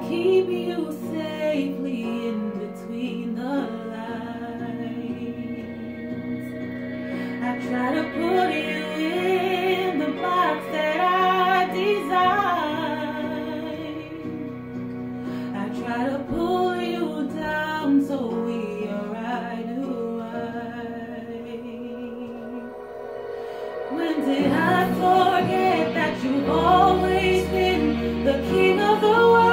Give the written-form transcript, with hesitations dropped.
keep you safely in between the lines. I try to put you in the box that I designed. I try to pull you down so we are eye to eye. When did I forget that you've always been the king of the world?